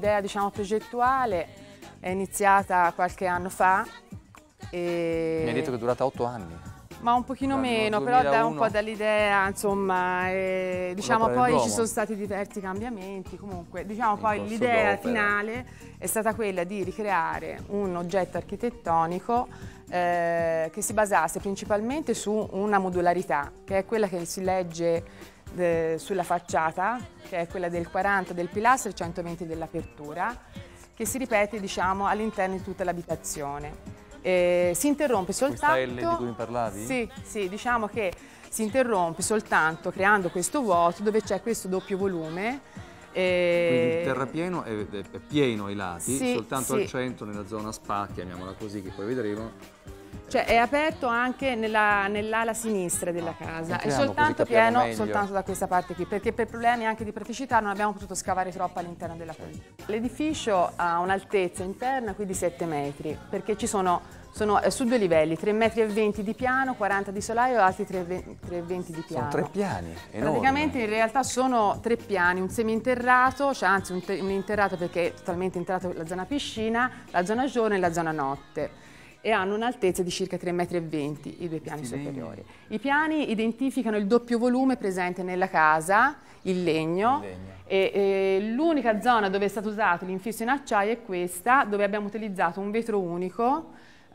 l'idea, diciamo, progettuale è iniziata qualche anno fa. Mi hai detto che è durata 8 anni. Ma un pochino meno, 2001. però dà un po' dall'idea, insomma, diciamo poi ci sono stati diversi cambiamenti, comunque diciamo poi l'idea finale è stata quella di ricreare un oggetto architettonico che si basasse principalmente su una modularità, che è quella che si legge sulla facciata, che è quella del 40 del pilastro e 120 dell'apertura, che si ripete, diciamo, all'interno di tutta l'abitazione. Si interrompe soltanto... Questa L di cui mi parlavi? Sì, diciamo che si interrompe soltanto creando questo vuoto dove c'è questo doppio volume. Quindi il terrapieno è pieno ai lati, sì, soltanto al centro, nella zona spa, chiamiamola così, che poi vedremo. Cioè è aperto anche nell'ala sinistra della casa, è Entriamo, soltanto così capiamo pieno meglio. soltanto da questa parte qui, perché per problemi anche di praticità non abbiamo potuto scavare troppo all'interno della casa. L'edificio ha un'altezza interna qui di 7 metri, perché ci sono su 2 livelli, 3,20 metri di piano, 40 di solaio e altri 3,20 di piano. Sono 3 piani, enormi. Praticamente in realtà sono 3 piani, un seminterrato, cioè anzi un interrato perché è totalmente interrato la zona piscina, la zona giorno e la zona notte. E hanno un'altezza di circa 3,20 metri i 2 piani superiori. I piani identificano il doppio volume presente nella casa, il legno. E l'unica zona dove è stato usato l'infisso in acciaio è questa, dove abbiamo utilizzato un vetro unico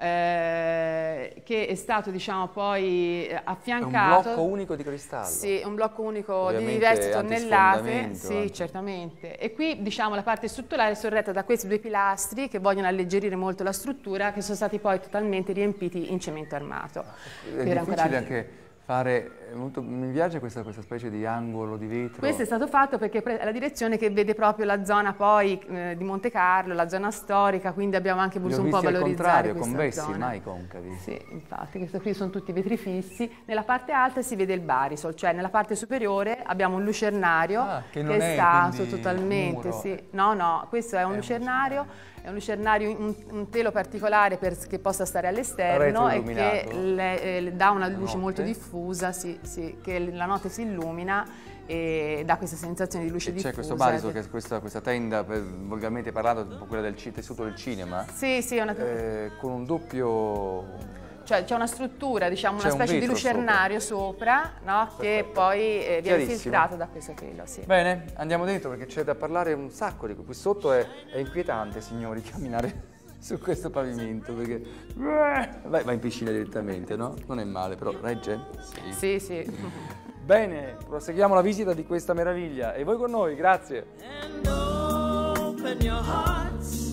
che è stato, diciamo, poi affiancato. È un blocco unico di cristallo. Sì, un blocco unico Ovviamente di diverse tonnellate. Sì, anche. certamente. E qui, diciamo, la parte strutturale è sorretta da questi 2 pilastri che vogliono alleggerire molto la struttura, che sono stati poi totalmente riempiti in cemento armato. È difficile anche fare, mi piace questa specie di angolo di vetro. Questo è stato fatto perché è la direzione che vede proprio la zona poi di Monte Carlo, la zona storica, quindi abbiamo anche voluto un po' valorizzare questa convessi, zona. mai concavi. Sì, infatti, questi qui sono tutti vetri fissi. Nella parte alta si vede il barisol, cioè nella parte superiore abbiamo un lucernario che è stato quindi totalmente, muro. sì. No, questo è un lucernario. È un lucernario, un telo particolare che possa stare all'esterno e che dà una luce molto diffusa, sì, che la notte si illumina e dà questa sensazione di luce diffusa. C'è questo barisol, che è questa tenda, volgarmente parlando, un po' quella del tessuto del cinema. Sì, è una con un doppio... Cioè c'è una struttura, diciamo, una specie di lucernario sopra, no? Che poi viene filtrato da questo telo. Sì. Bene, andiamo dentro perché c'è da parlare un sacco di qui. Sotto è inquietante, signori, camminare su questo pavimento perché vai in piscina direttamente, no? Non è male, però regge? Sì, sì. Bene, proseguiamo la visita di questa meraviglia e voi con noi, grazie. And open your hearts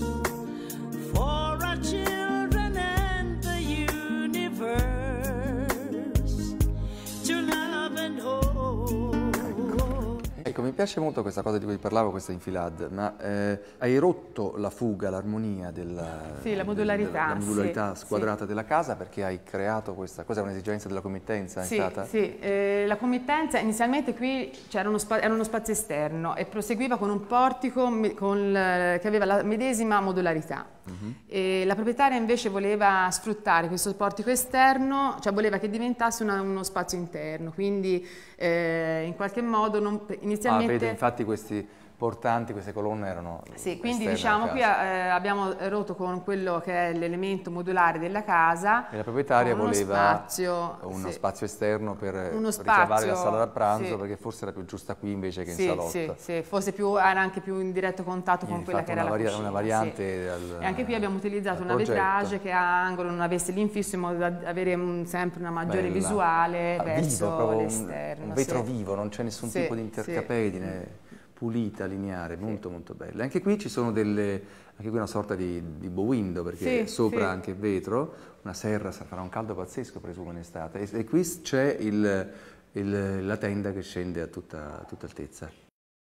for our children and the universe to love and hold. Ecco, mi piace molto questa cosa di cui parlavo, questa infilad, ma hai rotto la fuga, l'armonia la modularità, squadrata della casa perché hai creato questa cosa, è un'esigenza della committenza? Sì, la committenza inizialmente qui era uno spazio esterno e proseguiva con un portico che aveva la medesima modularità. E la proprietaria invece voleva sfruttare questo portico esterno, cioè voleva che diventasse uno spazio interno, quindi in qualche modo inizialmente... vede, infatti questi portanti, queste colonne erano... Sì, quindi diciamo qui abbiamo rotto con quello che è l'elemento modulare della casa. E la proprietaria voleva uno sì, spazio esterno per spazio, ricavare la sala da pranzo, sì, perché forse era più giusta qui invece che in sì, salotto. Sì, forse era anche più in diretto contatto con quella che era la cucina. Una variante e anche qui abbiamo utilizzato una vetrage che a angolo non avesse l'infisso in modo da avere sempre una maggiore visuale verso l'esterno. Un vetro vivo, non c'è nessun tipo di intercapedine. Pulita, lineare, molto molto bella. Anche qui ci sono anche qui una sorta di bow window, perché sopra anche vetro, una serra, farà un caldo pazzesco presumo in estate, e qui c'è la tenda che scende a tutta altezza.